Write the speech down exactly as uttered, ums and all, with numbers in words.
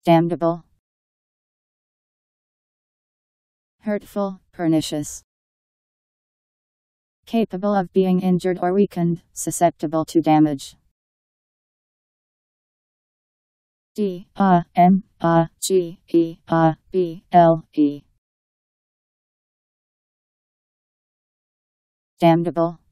Damnable. Hurtful, pernicious. Capable of being injured or weakened, susceptible to damage. D A M A G E A B L E. Damnable.